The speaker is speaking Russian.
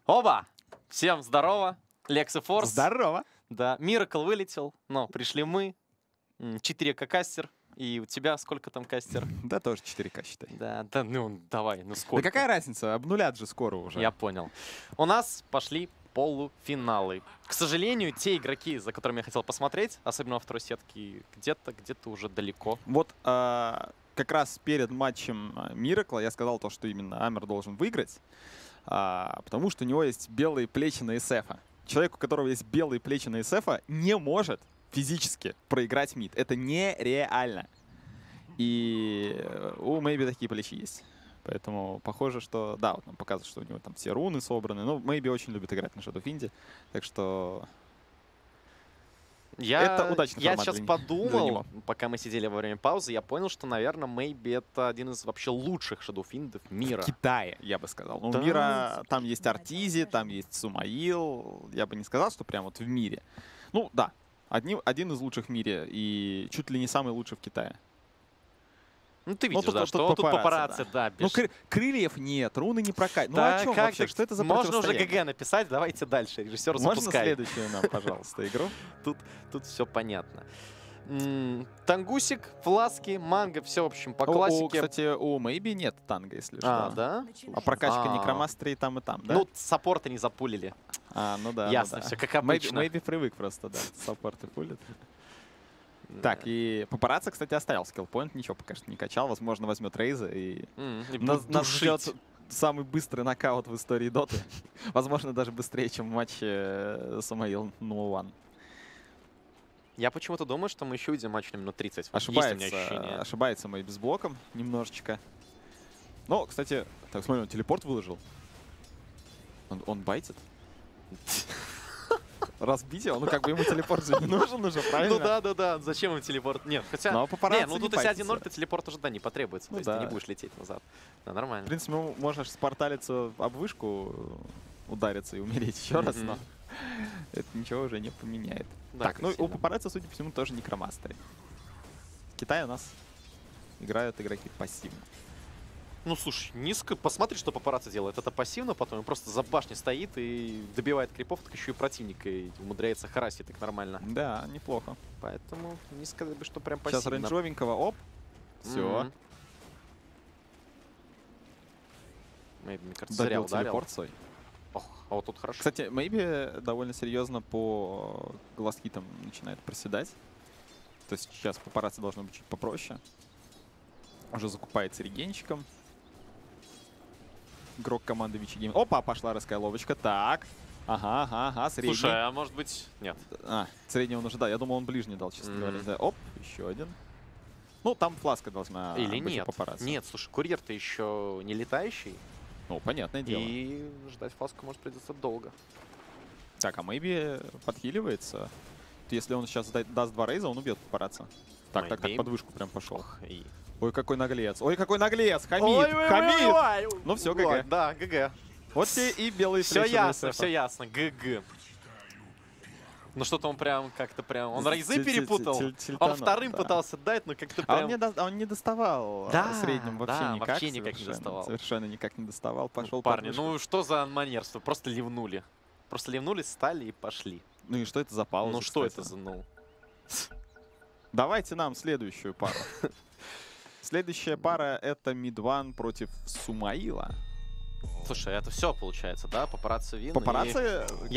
Оба! Всем здорово. Лекс и Форс. Здорово. Да, Миракл вылетел, но пришли мы. 4К кастер. И у тебя сколько там кастер? Да, тоже 4К считай. Да, ну давай, ну сколько? Да какая разница? Обнулят же скоро уже. Я понял. У нас пошли полуфиналы. К сожалению, те игроки, за которыми я хотел посмотреть, особенно во второй сетке, где-то уже далеко. Вот как раз перед матчем Миракла я сказал то, что именно Амер должен выиграть, потому что у него есть белые плечи на СФ. Человек, у которого есть белые плечи на СФ, не может физически проиграть мид. Это нереально. И у Мэйби такие плечи есть. Поэтому похоже, что... Да, вот нам показывают, что у него там все руны собраны. Ну, Мэйби очень любит играть на Shadowfiend. Так что... Это удачный Я формат сейчас для подумал, него. пока мы сидели во время паузы, я понял, что, наверное, Мэйби это один из вообще лучших шадоуфиндов мира. В Китае, я бы сказал. Ну, Да. у мира там есть Артизи, там есть Сумаил. Я бы не сказал, что прям вот в мире. Ну, да. Один из лучших в мире и чуть ли не самый лучший в Китае. Ну, ты видишь, тут- да, тут что тут папарацци, папарацци, да, Ну, без... крыльев нет, руны не прокатят. Ну, Да, о чем как вообще? так? Что это за Можно уже противостояние? ГГ написать, давайте дальше. Режиссер, Можно запускай. следующую нам, пожалуйста, игру? Тут все понятно. Тангусик, фласки, манго, все, в общем, по классике. Кстати, у Мэйби нет танга, если что. Да? А прокачка А. некромастера и там, да? Ну, саппорты не запулили. Ну да. Ясно, ну да. все как обычно. Мэйби привык просто, да. Саппорты пулят. Так, и папарацци, кстати, оставил скиллпоинт, ничего пока что не качал. Возможно, возьмет Рейза и И нас душить. ждет самый быстрый нокаут в истории Доты. Возможно, даже быстрее, чем в матче Самаил No-1. Я почему-то думаю, что мы еще увидим матч на минут 30. Вот есть у меня ощущение. Ошибается Мэйби с блоком немножечко. Но, кстати, так, смотри, он телепорт выложил. Он байтит? Разбить его? Ну, как бы ему телепорт же не нужен уже, правильно? Ну да. Зачем им телепорт? Нет, хотя... Но папарацци Не, ну не тут если байтятся. 1-0, то телепорт уже, да, не потребуется. Ну То есть да. ты не будешь лететь назад. Да, В нормально. принципе, можно спарталиться об вышку, удариться и умереть еще раз, но это ничего уже не поменяет. Да, Так, ну у красиво. папарацци, судя по всему, тоже некромастеры. В Китае у нас играют игроки пассивно. Ну, слушай, низко. Посмотри, что папарацци делает. Это пассивно, потом он просто за башней стоит и добивает крипов, так еще и противника, и умудряется харасить так нормально. Да, неплохо. Поэтому не сказать бы, что прям Сейчас пассивно. рейнджовенького, оп, все. Мэйби, мне кажется, зря Добил ударил. телепорт свой. Ох, а вот тут хорошо. Кстати, Мэйби довольно серьезно по глазхитам начинает проседать. То есть сейчас папарацци должно быть чуть попроще. Уже закупается регенчиком. Игрок команды Вичи Гейм. Опа, пошла раскайловочка. Так. Ага, средний. Слушай, а может быть... Нет. Средний он уже, да. Я думал, он ближний дал, честно говоря. Да. Оп, еще один. Ну, там фласка должна Или быть у нет. папарацци. Нет, слушай, курьер-то еще не летающий. Ну, понятное дело. И ждать фласку может придется долго. Так, а Мэйби подхиливается. Если он сейчас даст 2 рейза, он убьет папарацци. Так, Maybe. под вышку прям пошел. Ох, и... Ой, какой наглец. Ой, какой наглец. Хамид. Хамид. Ну всё, ГГ. Да, ГГ. Вот тебе и белые Все флеши ясно, на все SF. ясно. ГГ. Ну что-то он прям как-то прям... Он рейзы Тиль- перепутал. тильтанул, Он вторым да. пытался дать, но как-то А прям... он не доставал Да, средним вообще да, никак. вообще никак не совершенно. доставал. Совершенно никак не доставал. Пошел Парни, ну что за манерство? Просто ливнули. Просто ливнули, стали и пошли. Ну и что это за пауза? Ну что кстати? это за ну? Давайте нам следующую пару. Следующая пара — это Мид-1 против Сумаила. Слушай, это все получается, да? Папарацци вин. Папарацци